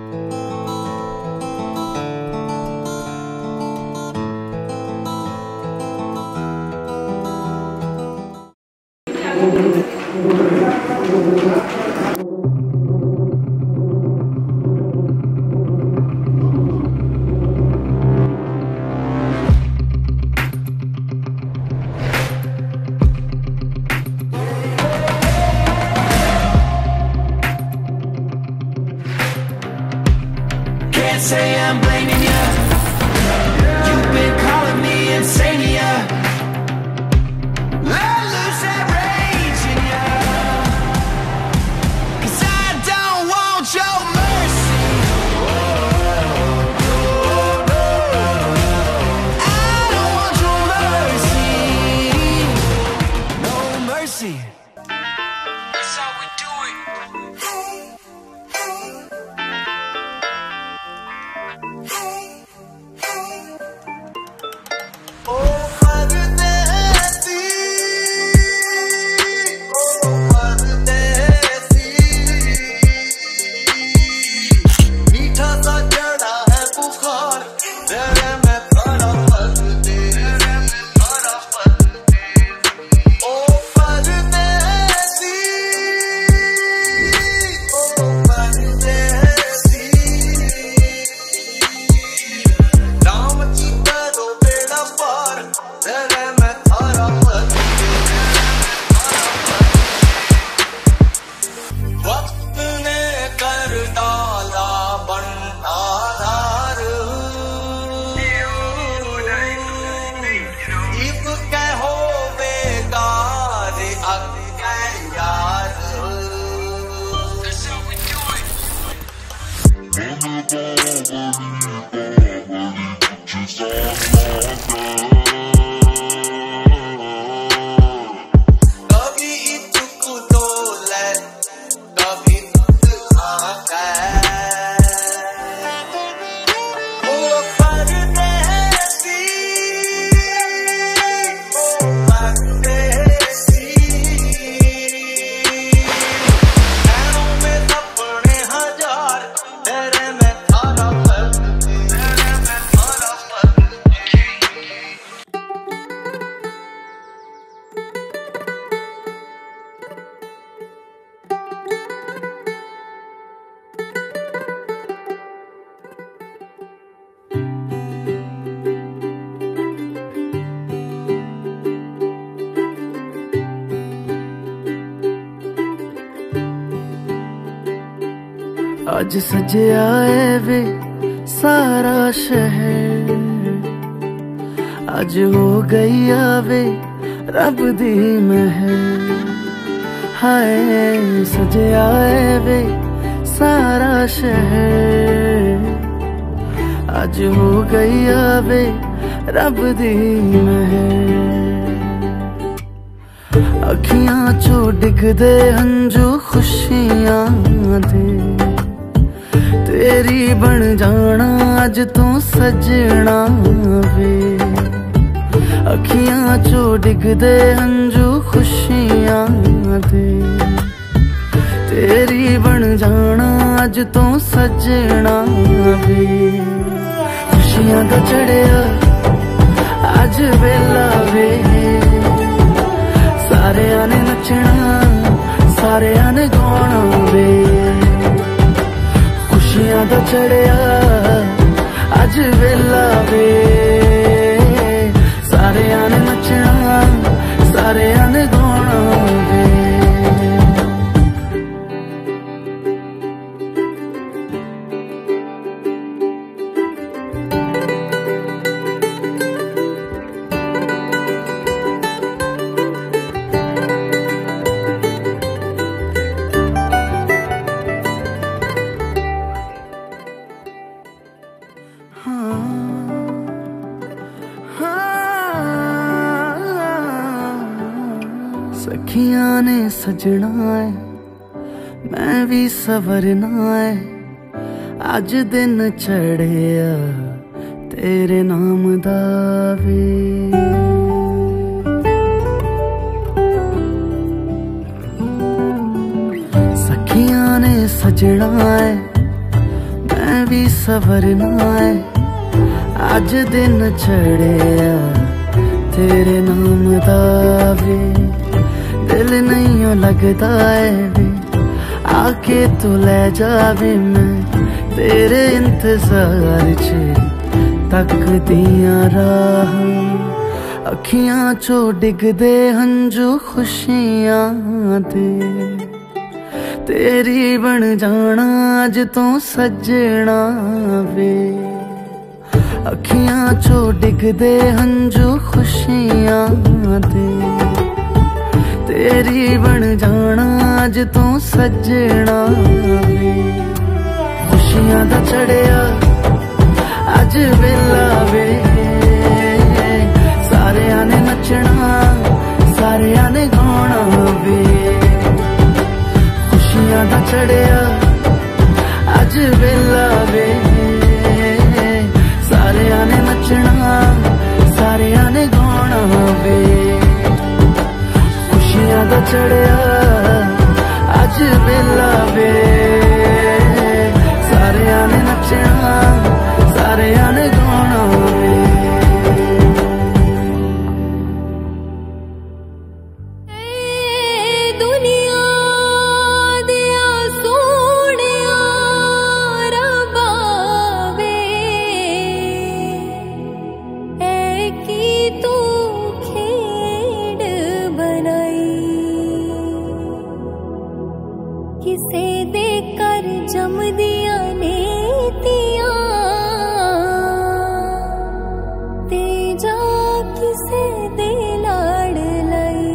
Can't say I'm blaming you. You've been calling me insania. Let loose that rage in you, 'cause I don't want your mercy. I don't want your mercy. No mercy. That's how we do it. आज सजया है वे सारा शहर, आज हो गई आवे रब दी महर। हाय सजया है वे सारा शहर, आज हो गई आवे रब दी महर। अखियां चो डिगदे हंजू खुशियां दे, तेरी बन जाना अज तू सजना वे। अखियां चो डिगदे हंजू खुशियां दे, तेरी बन जाना अज तू सजना वे। खुशियां दा चढ़िया अज वेला वे, सारेयां ने नचना सारेयां ने गाना वे। खुशियां दा चढ़िया अज वेला वे, सारेयां ने नचना सारेयां ने गाना वे। सखियां ने सजना है मैं भी सवरना है, अज दिन चढ़िया तेरे नाम दा वे। सखियां ने सजना है सवरना है अज दिन चढ़िया तेरे नाम दा वे दिल नहीं लगता है वे आके तू ले जावे मैं तेरे इंतजार च तक दिया राह अखियां चो डिगदे हंजू खुशियां दे तेरी बन जाना अज तो सजना वे अखियां चो डिगदे हंजू खुशियां दे तेरी बन जाना अज तो सजना वे खुशियां दा चढ़िया अज वेला वे सारियां ने नचना सारियां ने गाना वे खुशियां दा चढ़िया अज वेला वे सारियां ने नचना सारियां ने गाना वे खुशियां दा चढ़िया अज वेला वे सारियां ने नचना सारियां ने गाना वे किसे दे कर जम दिया नेतिया ते जा किसे दे लाड़ लाई